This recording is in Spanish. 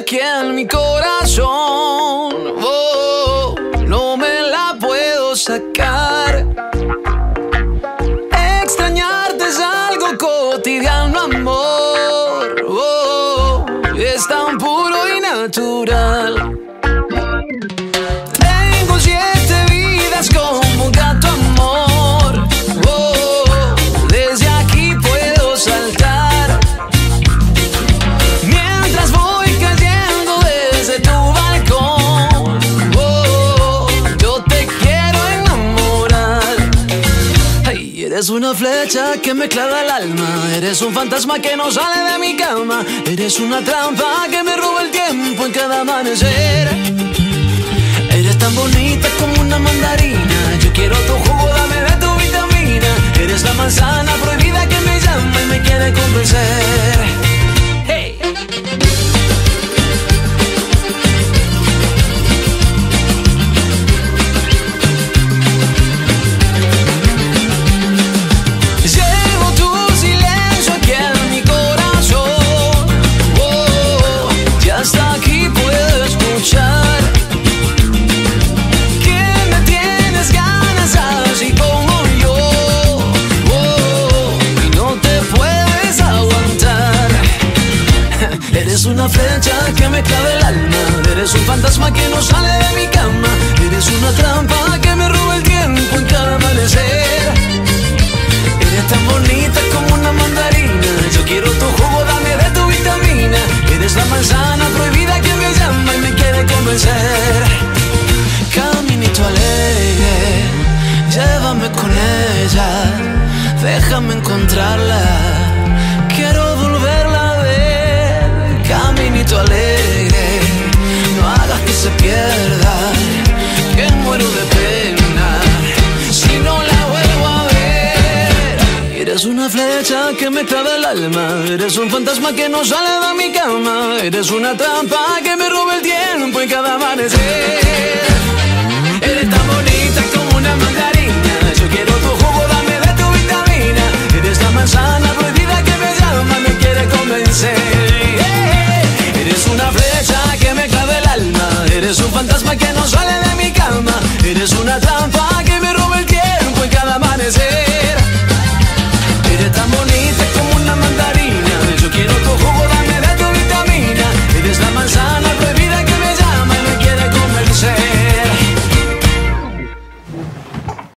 aquí en mi corazón. Oh, no me la puedo sacar. Extrañarte es algo cotidiano, amor. Oh, es tan puro y natural. Tengo 7 vidas como un gato, amor. Oh, desde aquí puedo saltar. Mientras voy cayendo desde tu balcón. Oh, yo te quiero enamorar. Ay, eres una flecha que me clava el alma. Eres un fantasma que no sale de mi cama. Eres una trampa que me roba el tiempo en cada amanecer. Eres tan bonita como una mandarina. Yo quiero tu jugo, dame de tu vitamina. Eres la manzana prohibida que me llama y me quiere convencer. Hey. Llevo tu silencio aquí en mi corazón. Oh, ya hasta aquí puedo escuchar. Así como yo, oh, y no te puedes aguantar. Eres una flecha que me clava el alma. Eres un fantasma que no sale de mi cama. Eres una trampa que me roba el tiempo en cada amanecer. Eres tan bonita como una mandarina. Yo quiero tu jugo, dame de tu vitamina. Eres la manzana prohibida que me llama y me quiere convencer. Caminito alegre, llévame con ella, déjame encontrarla, quiero volverla a ver. Caminito alegre, no hagas que se pierda, que muero de pena si no la vuelvo a ver. Eres una flecha que me clava el alma. Eres un fantasma que no sale de mi cama. Eres una trampa que me roba el tiempo en cada amanecer.